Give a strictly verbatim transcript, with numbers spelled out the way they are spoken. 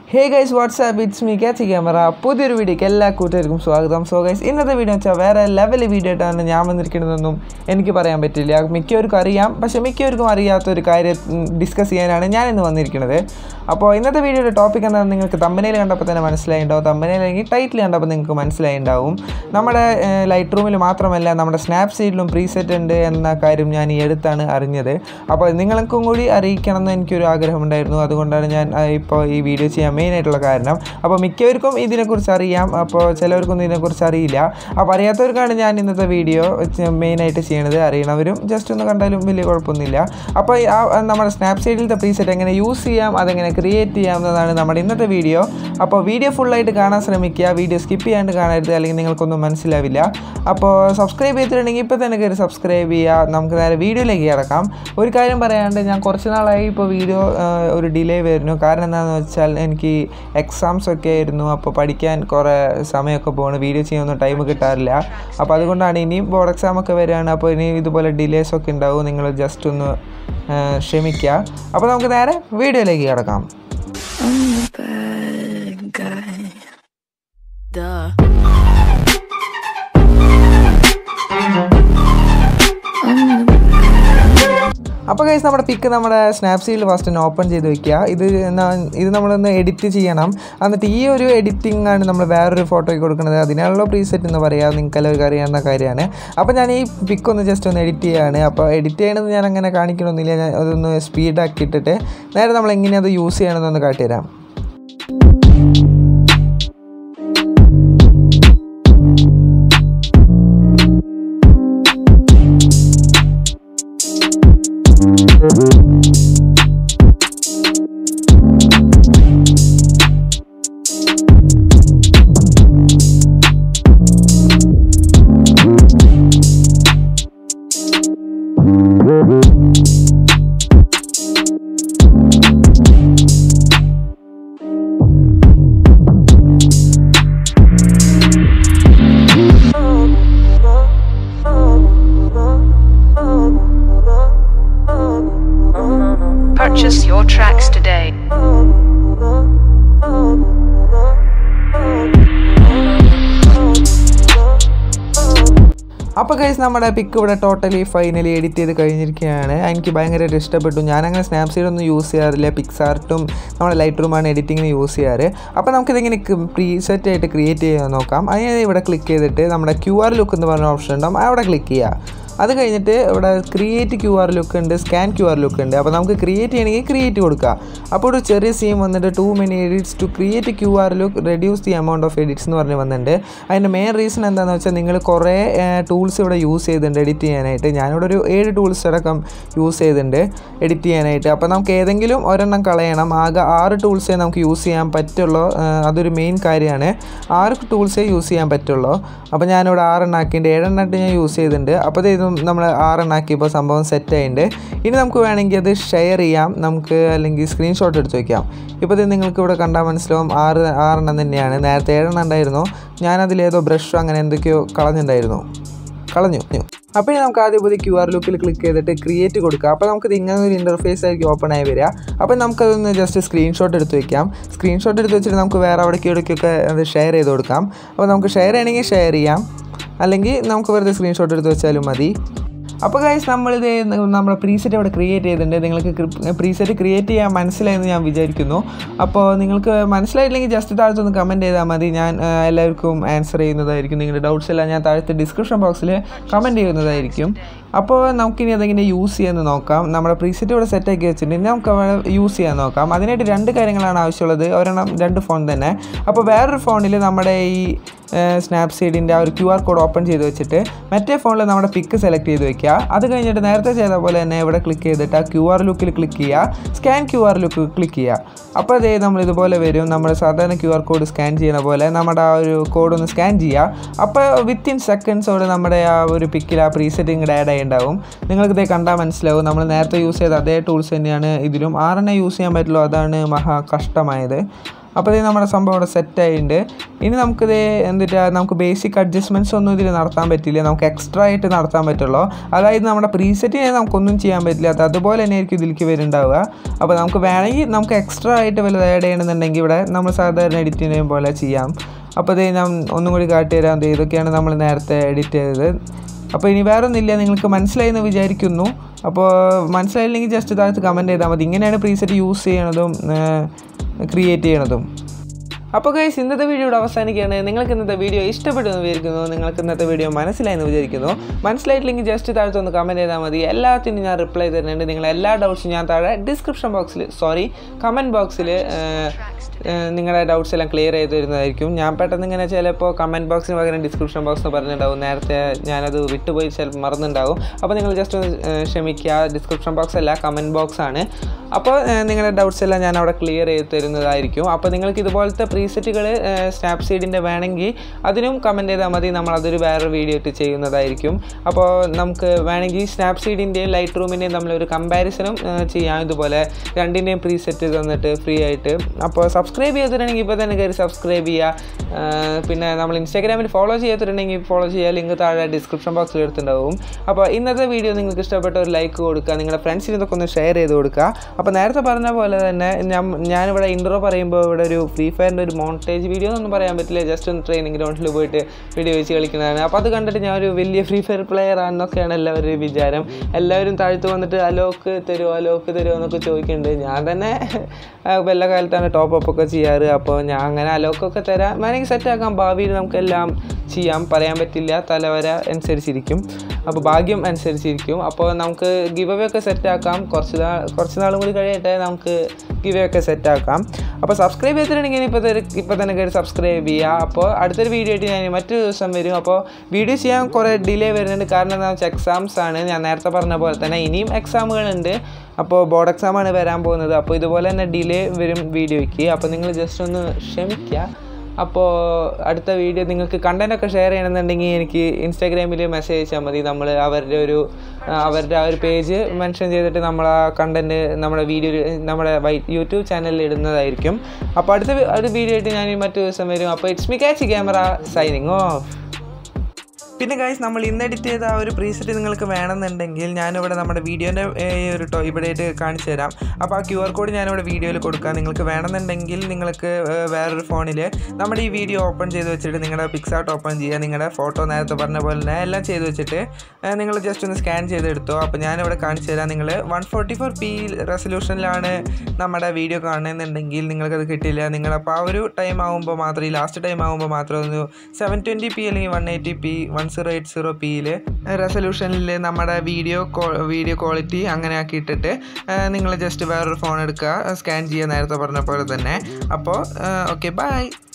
Hey guys, what's up? It's me Catchy camera. പുതിയൊരു വീഡിയോക്ക് എല്ലാ കൂട്ടുകാർക്കും സ്വാഗതം. സോ ഗൈസ്, ഇന്നത്തെ വീഡിയോ വെച്ചാൽ വേറെ ലെവൽ വീഡിയോ ആയിട്ടാണ് ഞാൻ വന്നിരിക്കുന്നതെന്നും എനിക്ക് പറയാൻ പറ്റില്ല. മിക്കവർക്കും അറിയാം, പക്ഷേ മിക്കവർക്കും അറിയാത്തൊരു കാര്യം ഡിസ്കസ് ചെയ്യാനാണ് ഞാൻ ഇന്ന് വന്നിരിക്കുന്നത്. അപ്പോൾ ഇന്നത്തെ വീഡിയോയുടെ ടോപ്പിക് എന്താണെന്ന് നിങ്ങൾക്ക് തമ്പനയിൽ കണ്ടപ്പോൾ തന്നെ മനസ്സിലായിട്ടുണ്ടാവും. തമ്പനയിൽ അല്ലെങ്കിൽ ടൈറ്റിൽ കണ്ടപ്പോൾ നിങ്ങൾക്ക് മനസ്സിലായിട്ടുണ്ടാവും. നമ്മുടെ ലൈറ്റ് റൂമിൽ മാത്രമല്ല നമ്മുടെ സ്നാപ്സീഡിലും പ്രീസെറ്റ് ഉണ്ട് എന്ന കാര്യം ഞാൻ ഈ അടുത്താണ് അറിഞ്ഞത്. അപ്പോൾ നിങ്ങൾക്കും കൂടി അറിയിക്കണം എന്ന് എനിക്കൊരു ആഗ്രഹമുണ്ടായിരുന്നു. അതുകൊണ്ടാണ് ഞാൻ ഇപ്പോൾ ഈ വീഡിയോ ചെയ്യാൻ മെയിനായിട്ടുള്ള കാരണം. അപ്പോൾ മിക്കവർക്കും ഇതിനെക്കുറിച്ച് അറിയാം, അപ്പോൾ ചിലവർക്കൊന്നും ഇതിനെക്കുറിച്ച് അറിയില്ല. അപ്പോൾ അറിയാത്തവർക്കാണ് ഞാൻ ഇന്നത്തെ വീഡിയോ മെയിനായിട്ട് ചെയ്യണത്. അറിയണവരും ജസ്റ്റ് ഒന്ന് കണ്ടാലും വലിയ കുഴപ്പമൊന്നുമില്ല. അപ്പോൾ ആ നമ്മുടെ സ്നാപ്സീഡിലത്തെ പ്രീസെറ്റ് എങ്ങനെ യൂസ് ചെയ്യാം, അതെങ്ങനെ ക്രിയേറ്റ് ചെയ്യാം എന്നതാണ് നമ്മുടെ ഇന്നത്തെ വീഡിയോ. അപ്പോൾ വീഡിയോ ഫുള്ളായിട്ട് കാണാൻ ശ്രമിക്കുക, വീഡിയോ സ്കിപ്പ് ചെയ്യാണ്ട് കാണരുത്, അല്ലെങ്കിൽ നിങ്ങൾക്കൊന്നും മനസ്സിലാവില്ല. അപ്പോൾ സബ്സ്ക്രൈബ് ചെയ്തിട്ടുണ്ടെങ്കിൽ ഇപ്പോൾ തന്നെ കയറി സബ്സ്ക്രൈബ് ചെയ്യുക. നമുക്ക് നേരെ വീഡിയോയിലേക്ക് കിടക്കാം. ഒരു കാര്യം പറയാണ്ട്, ഞാൻ കുറച്ച് നാളായി ഇപ്പോൾ വീഡിയോ ഒരു ഡിലേ വരുന്നു. കാരണം എന്താണെന്ന് വെച്ചാൽ എനിക്ക് എക്സാംസ് ഒക്കെ ആയിരുന്നു. അപ്പോൾ പഠിക്കാൻ കുറേ സമയമൊക്കെ പോകണം, വീഡിയോ ചെയ്യാനൊന്നും ടൈം കിട്ടാറില്ല. അപ്പോൾ അതുകൊണ്ടാണ് ഇനിയും ബോർഡ് എക്സാം ഒക്കെ വരികയാണ്. അപ്പോൾ ഇനി ഇതുപോലെ ഡിലേസ് ഒക്കെ ഉണ്ടാവും, നിങ്ങൾ ജസ്റ്റ് ഒന്ന് ക്ഷമിക്കുക. അപ്പോൾ നമുക്ക് നേരെ വീഡിയോയിലേക്ക് കിടക്കാം. അപ്പോൾ ഗൈസ്, നമ്മുടെ പിക്ക് നമ്മുടെ സ്നാപ്സീഡിൽ ഫസ്റ്റ് ഒന്ന് ഓപ്പൺ ചെയ്ത് വയ്ക്കുക. ഇത് ഇത് നമ്മളൊന്ന് എഡിറ്റ് ചെയ്യണം. എന്നിട്ട് ഈ ഒരു എഡിറ്റിംഗ് ആണ് നമ്മൾ വേറൊരു ഫോട്ടോയ്ക്ക് കൊടുക്കുന്നത്. അതിനുള്ള പ്രീസെറ്റ് എന്ന് പറയുക, നിങ്ങൾക്ക് എല്ലാവർക്കും അറിയാവുന്ന കാര്യമാണ്. അപ്പോൾ ഞാൻ ഈ പിക്ക് ഒന്ന് ജസ്റ്റ് ഒന്ന് എഡിറ്റ് ചെയ്യുകയാണ്. അപ്പോൾ എഡിറ്റ് ചെയ്യണമെന്ന് ഞാൻ അങ്ങനെ കാണിക്കണമെന്നില്ല, ഞാൻ അതൊന്ന് സ്പീഡാക്കി ഇട്ടിട്ട് നേരെ നമ്മൾ എങ്ങനെയാണ് അത് യൂസ് ചെയ്യണമെന്നൊന്ന് കാട്ടിത്തരാം. Purchase your tracks today. അപ്പോൾ ഗൈസ്, നമ്മുടെ പിക്ക് ഇവിടെ ടോട്ടലി ഫൈനലി എഡിറ്റ് ചെയ്ത് കഴിഞ്ഞിരിക്കുകയാണ്. എനിക്ക് ഭയങ്കരമായിട്ട് ഇഷ്ടപ്പെട്ടു. ഞാനങ്ങനെ സ്നാപ്സീഡൊന്നും യൂസ് ചെയ്യാറില്ല, പിക്സാർട്ടും നമ്മുടെ ലൈറ്റ് റൂമാണ് എഡിറ്റിങ്ങിന് യൂസ് ചെയ്യാറ്. അപ്പോൾ നമുക്കിതിങ്ങനെ പ്രീസെറ്റ് ആയിട്ട് ക്രിയേറ്റ് ചെയ്യാൻ നോക്കാം. അതിന് ഇവിടെ ക്ലിക്ക് ചെയ്തിട്ട് നമ്മുടെ ക്യു ആർ ലുക്ക് എന്ന് പറഞ്ഞ ഓപ്ഷൻ ഉണ്ടാകും, അവിടെ ക്ലിക്ക് ചെയ്യുക. അത് കഴിഞ്ഞിട്ട് ഇവിടെ ക്രിയേറ്റ് ക്യു ആർ ലുക്ക് ഉണ്ട്, സ്കാൻ ക്യു ആർ ലുക്ക് ഉണ്ട്. അപ്പോൾ നമുക്ക് ക്രിയേറ്റ് ചെയ്യണമെങ്കിൽ ക്രിയേറ്റ് കൊടുക്കുക. അപ്പോൾ ഒരു ചെറിയ സീം വന്നിട്ട് too many edits to create Q R look reduce the amount of edits എന്ന് പറഞ്ഞ് വന്നിട്ടുണ്ട്. അതിൻ്റെ മെയിൻ റീസൺ എന്താണെന്ന് വെച്ചാൽ, നിങ്ങൾ കുറേ ടൂൾസ് ഇവിടെ യൂസ് ചെയ്തിട്ടുണ്ട് എഡിറ്റ് ചെയ്യാനായിട്ട്. ഞാനിവിടെ ഒരു ഏഴ് ടൂൾസ് അടക്കം യൂസ് ചെയ്തിട്ടുണ്ട് എഡിറ്റ് ചെയ്യാനായിട്ട്. അപ്പോൾ നമുക്ക് ഏതെങ്കിലും ഒരെണ്ണം കളയണം. ആകെ ആറ് ടൂൾസേ നമുക്ക് യൂസ് ചെയ്യാൻ പറ്റുള്ളൂ. അതൊരു മെയിൻ കാര്യമാണ്, ആറ് ടൂൾസേ യൂസ് ചെയ്യാൻ പറ്റുള്ളൂ. അപ്പോൾ ഞാനിവിടെ ആറെണ്ണം ആക്കിയിട്ടുണ്ട്, ഏഴെണ്ണമായിട്ട് ഞാൻ യൂസ് ചെയ്തിട്ടുണ്ട്. അപ്പോൾ ഇത് നമ്മൾ ആറെണ്ണാക്കിയപ്പോൾ സംഭവം സെറ്റ് ആയിട്ടുണ്ട്. ഇനി നമുക്ക് വേണമെങ്കിൽ അത് ഷെയർ ചെയ്യാം, നമുക്ക് അല്ലെങ്കിൽ സ്ക്രീൻഷോട്ട് എടുത്ത് വയ്ക്കാം. ഇപ്പോൾ ഇത് നിങ്ങൾക്ക് ഇവിടെ കണ്ടാൽ മനസ്സിലാവും, ആറ് ആറെണ്ണം തന്നെയാണ്. നേരത്തെ ഏഴെണ്ണം ഉണ്ടായിരുന്നു, ഞാനതിലേതോ ബ്രഷോ അങ്ങനെ എന്തൊക്കെയോ കളഞ്ഞിട്ടുണ്ടായിരുന്നു, കളഞ്ഞു. അപ്പോൾ ഇനി നമുക്ക് ആദ്യം പുതിയ ക്യു ആർ ലുക്കിൽ ക്ലിക്ക് ചെയ്തിട്ട് ക്രിയേറ്റ് കൊടുക്കുക. അപ്പോൾ നമുക്കിത് ഇങ്ങനെ ഒരു ഇൻ്റർഫേസ് ആയിരിക്കും ഓപ്പൺ ആയി വരിക. അപ്പോൾ നമുക്കതൊന്ന് ജസ്റ്റ് സ്ക്രീൻഷോട്ട് എടുത്ത് വയ്ക്കാം. സ്ക്രീൻഷോട്ട് എടുത്ത് വെച്ചിട്ട് നമുക്ക് വേറെ അവിടേക്ക് ഇവിടേക്കൊക്കെ അത് ഷെയർ ചെയ്ത് കൊടുക്കാം. അപ്പോൾ നമുക്ക് ഷെയർ ചെയ്യണമെങ്കിൽ ഷെയർ ചെയ്യാം, അല്ലെങ്കിൽ നമുക്ക് വെറുതെ സ്ക്രീൻഷോട്ട് എടുത്ത് വെച്ചാലും മതി. അപ്പോൾ ഗൈസ്, നമ്മളിത് നമ്മുടെ പ്രീസെറ്റ് ഇവിടെ ക്രിയേറ്റ് ചെയ്തിട്ടുണ്ട്. നിങ്ങൾക്ക് പ്രീസെറ്റ് ക്രിയേറ്റ് ചെയ്യാൻ മനസ്സിലായെന്ന് ഞാൻ വിചാരിക്കുന്നു. അപ്പോൾ നിങ്ങൾക്ക് മനസ്സിലായിട്ടില്ലെങ്കിൽ ജസ്റ്റ് താഴത്തൊന്ന് കമൻറ്റ് ചെയ്താൽ മതി, ഞാൻ എല്ലാവർക്കും ആൻസർ ചെയ്യുന്നതായിരിക്കും. നിങ്ങളുടെ ഡൗട്ട്സ് എല്ലാം ഞാൻ താഴത്തെ ഡിസ്ക്രിപ്ഷൻ ബോക്സിൽ കമൻറ്റ് ചെയ്യുന്നതായിരിക്കും. അപ്പോൾ നമുക്കിനി അതെങ്ങനെ യൂസ് ചെയ്യാമെന്ന് നോക്കാം. നമ്മുടെ പ്രീസെറ്റ് ഇവിടെ സെറ്റാക്കി വെച്ചിട്ടുണ്ടെങ്കിൽ നമുക്ക് അവിടെ യൂസ് ചെയ്യാൻ നോക്കാം. അതിനായിട്ട് രണ്ട് കാര്യങ്ങളാണ് ആവശ്യമുള്ളത്. ഒരെണ്ണം രണ്ട് ഫോൺ തന്നെ. അപ്പോൾ വേറൊരു ഫോണിൽ നമ്മുടെ ഈ സ്നാപ്സീഡിൻ്റെ ആ ഒരു ക്യു ആർ കോഡ് ഓപ്പൺ ചെയ്ത് വെച്ചിട്ട് മറ്റേ ഫോണിൽ നമ്മുടെ പിക്ക് സെലക്ട് ചെയ്ത് വെക്കുക. അത് കഴിഞ്ഞിട്ട് നേരത്തെ ചെയ്ത പോലെ തന്നെ ഇവിടെ ക്ലിക്ക് ചെയ്തിട്ട് ആ ക്യു ആർ ലുക്കിൽ ക്ലിക്ക് ചെയ്യുക, scan Q R look click ചെയ്യുക. അപ്പോൾ അതേ നമ്മൾ ഇതുപോലെ വരും, നമ്മൾ സാധാരണ ക്യു ആർ കോഡ് സ്കാൻ ചെയ്യുന്ന പോലെ നമ്മുടെ ആ ഒരു കോഡ് ഒന്ന് സ്കാൻ ചെയ്യുക. അപ്പോൾ വിത്തിൻ സെക്കൻഡ്സോടെ നമ്മുടെ ആ ഒരു പിക്കിൽ ആ പ്രീസെറ്റ് ഇങ്ങോട്ട് ആഡ് ആയി ഉണ്ടാവും. നിങ്ങൾക്കിതേ കണ്ടാൽ മനസ്സിലാവും, നമ്മൾ നേരത്തെ യൂസ് ചെയ്ത അതേ ടൂൾസ് തന്നെയാണ് ഇതിലും. ആറെണ്ണം യൂസ് ചെയ്യാൻ പറ്റുള്ളൂ, അതാണ് മഹാ കഷ്ടമായത്. അപ്പോൾ ഇത് നമ്മുടെ സംഭവം ഇവിടെ സെറ്റായിട്ടുണ്ട്. ഇനി നമുക്കിത് എന്നിട്ട് നമുക്ക് ബേസിക് അഡ്ജസ്റ്റ്മെൻറ്റ്സ് ഒന്നും ഇതിൽ നടത്താൻ പറ്റില്ല, നമുക്ക് എക്സ്ട്രാ ആയിട്ട് നടത്താൻ പറ്റുള്ളൂ. അതായത് നമ്മുടെ പ്രീസെറ്റിനെ നമുക്കൊന്നും ചെയ്യാൻ പറ്റില്ല, അത് അതുപോലെ തന്നെ ആയിരിക്കും ഇതിലേക്ക് വരുന്നുണ്ടാവുക. അപ്പോൾ നമുക്ക് വേണമെങ്കിൽ നമുക്ക് എക്സ്ട്രാ ആയിട്ട് വല്ലത് ആഡ് ചെയ്യണമെന്നുണ്ടെങ്കിൽ ഇവിടെ നമ്മൾ സാധാരണ എഡിറ്റ് ചെയ്യുന്ന പോലെ ചെയ്യാം. അപ്പോൾ ഇത് ഞാൻ ഒന്നും കൂടി കാട്ടി തരാം. ഇതൊക്കെയാണ് നമ്മൾ നേരത്തെ എഡിറ്റ് ചെയ്തത്. അപ്പോൾ ഇനി വേറെ ഒന്നുമില്ല, നിങ്ങൾക്ക് മനസ്സിലായി എന്ന് വിചാരിക്കുന്നു. അപ്പോൾ മനസ്സിലായില്ലെങ്കിൽ ജസ്റ്റ് താഴത്ത് കമൻറ്റ് ചെയ്താൽ മതി. ഇങ്ങനെയാണ് പ്രീസെറ്റ് യൂസ് ചെയ്യണതും ക്രിയേറ്റ് ചെയ്യണതും. അപ്പോൾ ഗൈസ് ഇന്നത്തെ വീഡിയോ ഇവിടെ അവസാനിക്കുകയാണ്. നിങ്ങൾക്ക് ഇന്നത്തെ വീഡിയോ ഇഷ്ടപ്പെട്ടു എന്ന് വിചാരിക്കുന്നു. നിങ്ങൾക്ക് ഇന്നത്തെ വീഡിയോ മനസ്സിലായെന്ന് വിചാരിക്കുന്നു. മനസ്സിലായിട്ടില്ലെങ്കിൽ ജസ്റ്റ് താഴത്ത് ഒന്ന് കമൻറ്റ് ചെയ്താൽ മതി. എല്ലാത്തിനും ഞാൻ റിപ്ലൈ തരുന്നുണ്ട്. നിങ്ങളെ എല്ലാ ഡൗട്ട്സും ഞാൻ താഴെ ഡിസ്ക്രിപ്ഷൻ ബോക്സിൽ സോറി കമൻറ്റ് ബോക്സിൽ നിങ്ങളുടെ ഡൗട്ട്സ് എല്ലാം ക്ലിയർ ചെയ്ത് തരുന്നതായിരിക്കും. ഞാൻ പെട്ടെന്ന് ഇങ്ങനെ ചിലപ്പോൾ കമൻറ്റ് ബോക്സിന് പകരം ഡിസ്ക്രിപ്ഷൻ ബോക്സ് എന്ന് പറഞ്ഞിട്ടുണ്ടാവും. നേരത്തെ ഞാനത് വിട്ടുപോയി ചിലപ്പോൾ മറന്നുണ്ടാവും. അപ്പോൾ നിങ്ങൾ ജസ്റ്റ് ഒന്ന് ക്ഷമിക്കുക. ഡിസ്ക്രിപ്ഷൻ ബോക്സ് അല്ല, കമൻറ്റ് ബോക്സ് ആണ്. അപ്പോൾ നിങ്ങളുടെ ഡൗട്ട്സ് എല്ലാം ഞാൻ അവിടെ ക്ലിയർ ചെയ്ത് തരുന്നതായിരിക്കും. അപ്പോൾ നിങ്ങൾക്ക് ഇതുപോലത്തെ പ്രീസെറ്റുകൾ സ്നാപ്സീഡിൻ്റെ വേണമെങ്കിൽ അതിനും കമൻറ്റ് ചെയ്താൽ മതി. നമ്മളതൊരു വേറെ വീഡിയോ ഇട്ട് ചെയ്യുന്നതായിരിക്കും. അപ്പോൾ നമുക്ക് വേണമെങ്കിൽ സ്നാപ്സീഡിൻ്റെയും ലൈറ്റ് റൂമിൻ്റെയും തമ്മിലൊരു കമ്പാരിസണും ചെയ്യാം. ഇതുപോലെ രണ്ടിൻ്റെയും പ്രീസെറ്റ് തന്നിട്ട് ഫ്രീ ആയിട്ട്. അപ്പോൾ സബ്സ്ക്രൈബ് ചെയ്തിട്ടുണ്ടെങ്കിൽ ഇപ്പോൾ തന്നെ കയറി സബ്സ്ക്രൈബ് ചെയ്യുക. പിന്നെ നമ്മൾ ഇൻസ്റ്റാഗ്രാമിൽ ഫോളോ ചെയ്തിട്ടുണ്ടെങ്കിൽ ഫോളോ ചെയ്യുക. ലിങ്ക് താഴെ ഡിസ്ക്രിപ്ഷൻ ബോക്സിൽ എടുത്തിട്ടുണ്ടാവും. അപ്പോൾ ഇന്നത്തെ വീഡിയോ നിങ്ങൾക്ക് ഇഷ്ടപ്പെട്ട ഒരു ലൈക്ക് കൊടുക്കുക, നിങ്ങളുടെ ഫ്രണ്ട്സിന് ഇതൊക്കെ ഒന്ന് ഷെയർ ചെയ്ത് കൊടുക്കുക. അപ്പോൾ നേരത്തെ പറഞ്ഞ പോലെ തന്നെ ഞാൻ ഞാനിവിടെ ഇൻട്രോ പറയുമ്പോൾ ഇവിടെ ഒരു ഫ്രീ ഫയറിൻ്റെ ഒരു മോണ്ടേജ് വീഡിയോ എന്നൊന്നും പറയാൻ പറ്റില്ല, ജസ്റ്റ് ഒന്ന് ട്രെയിനിങ് ഗ്രൗണ്ടിൽ പോയിട്ട് വീഡിയോ വെച്ച് കളിക്കുന്നതാണ്. അപ്പോൾ അത് കണ്ടിട്ട് ഞാൻ ഒരു വലിയ ഫ്രീ ഫയർ പ്ലെയർ ആണെന്നൊക്കെയാണ് എല്ലാവരും വിചാരം. എല്ലാവരും താഴ്ത്ത് വന്നിട്ട് അലോക്ക് തരുമോ അലോക്ക് തരുമോ എന്നൊക്കെ ചോദിക്കുന്നുണ്ട്. ഞാൻ തന്നെ വല്ല കാലത്താണ് ടോപ്പ് അപ്പ് ഒക്കെ ചെയ്യാറ്. അപ്പോൾ ഞാൻ അങ്ങനെ അലോക്കൊക്കെ തരാം, വേണമെങ്കിൽ സെറ്റാക്കാം. ഭാവിയിൽ നമുക്കെല്ലാം ചെയ്യാം, പറയാൻ പറ്റില്ല, തലവര അനുസരിച്ചിരിക്കും, അപ്പോൾ ഭാഗ്യം അനുസരിച്ചിരിക്കും. അപ്പോൾ നമുക്ക് ഗിവ് അവേ ഒക്കെ സെറ്റാക്കാം. കുറച്ച് നാൾ കുറച്ച് നാളും കൂടി കഴിയട്ടെ, നമുക്ക് ഗിവ് അവേ ഒക്കെ സെറ്റാക്കാം. അപ്പോൾ സബ്സ്ക്രൈബ് ചെയ്തിട്ടുണ്ടെങ്കിൽ ഇപ്പോൾ ഇപ്പോൾ തന്നെ കയറി സബ്സ്ക്രൈബ് ചെയ്യുക. അപ്പോൾ അടുത്തൊരു വീഡിയോ ആയിട്ട് ഞാൻ മറ്റൊരു ദിവസം വരും. അപ്പോൾ വീഡിയോ ചെയ്യാൻ കുറേ ഡിലേ വരുന്നുണ്ട്, കാരണം എന്താണെന്ന് വെച്ചാൽ എക്സാംസ് ആണ്. ഞാൻ നേരത്തെ പറഞ്ഞ പോലെ തന്നെ ഇനിയും എക്സാമുകളുണ്ട്. അപ്പോൾ ബോർഡ് എക്സാമാണ് വരാൻ പോകുന്നത്. അപ്പോൾ ഇതുപോലെ തന്നെ ഡിലേ വരും വീഡിയോയ്ക്ക്. അപ്പോൾ നിങ്ങൾ ജസ്റ്റ് ഒന്ന് ക്ഷമിക്കുക. അപ്പോൾ അടുത്ത വീഡിയോ നിങ്ങൾക്ക് കണ്ടൻറ്റൊക്കെ ഷെയർ ചെയ്യണമെന്നുണ്ടെങ്കിൽ എനിക്ക് ഇൻസ്റ്റാഗ്രാമിൽ മെസ്സേജ് അയച്ചാൽ മതി. നമ്മൾ അവരുടെ ഒരു അവരുടെ ആ ഒരു പേജ് മെൻഷൻ ചെയ്തിട്ട് നമ്മൾ ആ കണ്ടൻറ്റ് നമ്മുടെ വീഡിയോ നമ്മുടെ യൂട്യൂബ് ചാനലിൽ ഇടുന്നതായിരിക്കും. അപ്പോൾ അടുത്ത ഒരു വീഡിയോ ആയിട്ട് ഞാൻ മറ്റു ദിവസം വരും. അപ്പോൾ it's me Kachi camera signing off. പിന്നെ ഗൈസ് നമ്മൾ ഇന്ന് എഡിറ്റ് ചെയ്ത ആ ഒരു പ്രീസെറ്റ് നിങ്ങൾക്ക് വേണമെന്നുണ്ടെങ്കിൽ ഞാനിവിടെ നമ്മുടെ വീഡിയോൻ്റെ ഒരു ടോ ഇവിടെയായിട്ട് കാണിച്ചു തരാം. അപ്പോൾ ആ ക്യു ആർ കോഡ് ഞാനിവിടെ വീഡിയോയിൽ കൊടുക്കാം. നിങ്ങൾക്ക് വേണമെന്നുണ്ടെങ്കിൽ നിങ്ങൾക്ക് വേറൊരു ഫോണിൽ നമ്മുടെ ഈ വീഡിയോ ഓപ്പൺ ചെയ്ത് വെച്ചിട്ട് നിങ്ങളുടെ പിക്സാർട്ട് ഓപ്പൺ ചെയ്യുക. നിങ്ങളുടെ ഫോട്ടോ നേരത്തെ പറഞ്ഞ പോലെ തന്നെ എല്ലാം ചെയ്ത് വെച്ചിട്ട് നിങ്ങൾ ജസ്റ്റ് ഒന്ന് സ്കാൻ ചെയ്തെടുത്തോ. അപ്പോൾ ഞാനിവിടെ കാണിച്ചു തരാം. നിങ്ങൾ വൺ ഫോർട്ടി ഫോർ പി റെസൊല്യൂഷനിലാണ് നമ്മുടെ വീഡിയോ കാണുന്നുണ്ടെങ്കിൽ നിങ്ങൾക്കത് കിട്ടില്ല. നിങ്ങളപ്പോൾ ആ ഒരു ടൈം ആകുമ്പോൾ മാത്രം, ഈ ലാസ്റ്റ് ടൈം ആകുമ്പോൾ മാത്രം ഒന്ന് സെവൻ ട്വൻറ്റി പി അല്ലെങ്കിൽ one eighty p one zero eight zero പിയിൽ റെസൊല്യൂഷനിൽ നമ്മുടെ വീഡിയോ വീഡിയോ ക്വാളിറ്റി അങ്ങനെ ആക്കിയിട്ടിട്ട് നിങ്ങൾ ജസ്റ്റ് വേറൊരു ഫോൺ എടുക്കുക, സ്കാൻ ചെയ്യുക നേരത്തെ പറഞ്ഞ പോലെ തന്നെ. അപ്പോൾ ഓക്കെ ബൈ.